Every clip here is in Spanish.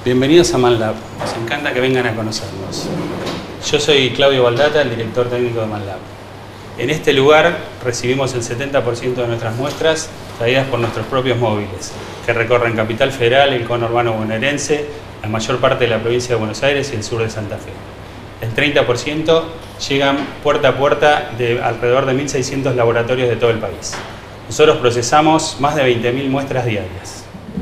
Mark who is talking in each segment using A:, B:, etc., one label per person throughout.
A: Bienvenidos a MANLAB. Nos encanta que vengan a conocernos. Yo soy Claudio Baldata, el director técnico de MANLAB. En este lugar recibimos el 70% de nuestras muestras traídas por nuestros propios móviles, que recorren Capital Federal, el conurbano bonaerense, la mayor parte de la provincia de Buenos Aires y el sur de Santa Fe. El 30% llegan puerta a puerta de alrededor de 1.600 laboratorios de todo el país. Nosotros procesamos más de 20.000 muestras diarias.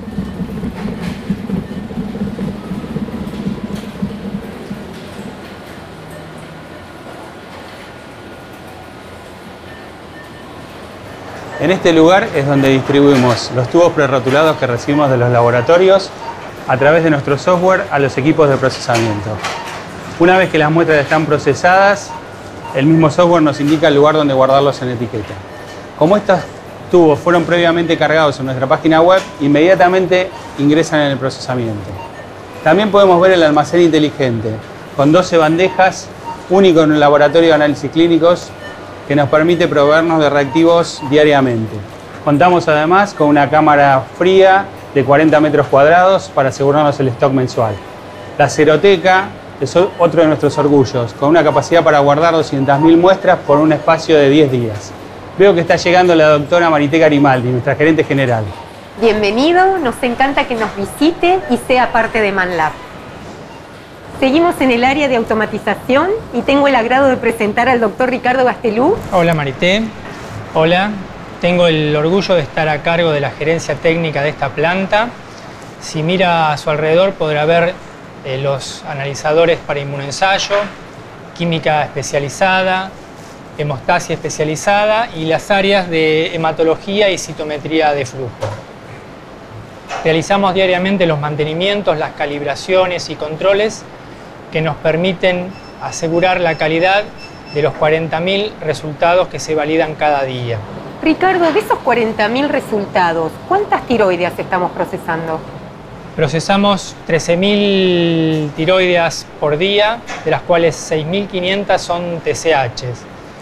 A: En este lugar es donde distribuimos los tubos prerrotulados que recibimos de los laboratorios a través de nuestro software a los equipos de procesamiento. Una vez que las muestras están procesadas, el mismo software nos indica el lugar donde guardarlos en etiqueta. Como estos tubos fueron previamente cargados en nuestra página web, inmediatamente ingresan en el procesamiento. También podemos ver el almacén inteligente, con 12 bandejas, único en el laboratorio de análisis clínicos, que nos permite proveernos de reactivos diariamente. Contamos además con una cámara fría de 40 metros cuadrados para asegurarnos el stock mensual. La ceroteca es otro de nuestros orgullos, con una capacidad para guardar 200.000 muestras por un espacio de 10 días. Veo que está llegando la doctora Marité Garimaldi, nuestra gerente general.
B: Bienvenido, nos encanta que nos visite y sea parte de MANLAB. Seguimos en el área de automatización y tengo el agrado de presentar al doctor Ricardo Gastelú.
C: Hola Marité, hola. Tengo el orgullo de estar a cargo de la gerencia técnica de esta planta. Si mira a su alrededor podrá ver los analizadores para inmunoensayo, química especializada, hemostasia especializada y las áreas de hematología y citometría de flujo. Realizamos diariamente los mantenimientos, las calibraciones y controles que nos permiten asegurar la calidad de los 40.000 resultados que se validan cada día.
B: Ricardo, de esos 40.000 resultados, ¿cuántas tiroideas estamos procesando?
C: Procesamos 13.000 tiroideas por día, de las cuales 6.500 son TSHs,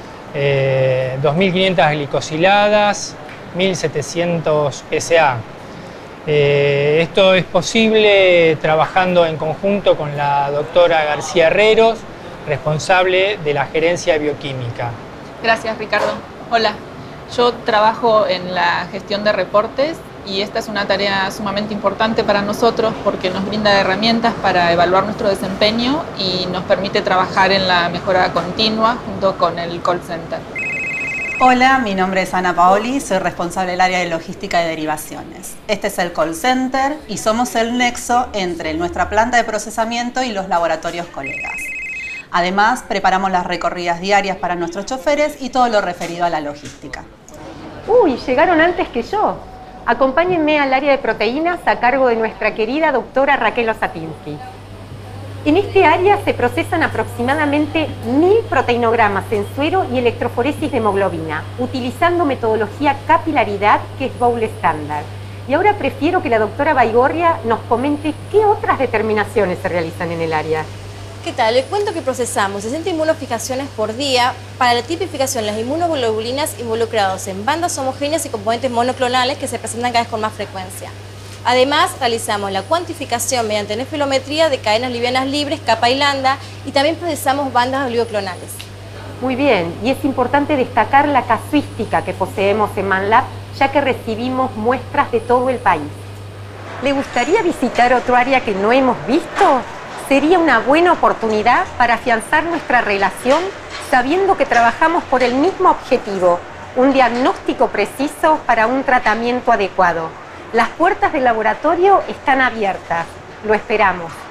C: 2.500 glicosiladas, 1.700 PSA. Esto es posible trabajando en conjunto con la doctora García Herreros, responsable de la gerencia bioquímica.
D: Gracias, Ricardo. Hola, yo trabajo en la gestión de reportes y esta es una tarea sumamente importante para nosotros porque nos brinda herramientas para evaluar nuestro desempeño y nos permite trabajar en la mejora continua junto con el call center.
E: Hola, mi nombre es Ana Paoli, soy responsable del área de logística y derivaciones. Este es el call center y somos el nexo entre nuestra planta de procesamiento y los laboratorios colegas. Además, preparamos las recorridas diarias para nuestros choferes y todo lo referido a la logística.
B: Uy, llegaron antes que yo. Acompáñenme al área de proteínas a cargo de nuestra querida doctora Raquel Osatinsky. En este área se procesan aproximadamente 1.000 proteinogramas en suero y electroforesis de hemoglobina, utilizando metodología capilaridad, que es Bowl estándar. Y ahora prefiero que la doctora Baigorria nos comente qué otras determinaciones se realizan en el área.
F: ¿Qué tal? Les cuento que procesamos 60 inmunofijaciones por día para la tipificación de las inmunoglobulinas involucrados en bandas homogéneas y componentes monoclonales que se presentan cada vez con más frecuencia. Además, realizamos la cuantificación mediante nefilometría de cadenas livianas libres, capa y lambda, y también procesamos bandas oligoclonales.
B: Muy bien, y es importante destacar la casuística que poseemos en MANLAB, ya que recibimos muestras de todo el país. ¿Le gustaría visitar otro área que no hemos visto? Sería una buena oportunidad para afianzar nuestra relación, sabiendo que trabajamos por el mismo objetivo, un diagnóstico preciso para un tratamiento adecuado. Las puertas del laboratorio están abiertas. Lo esperamos.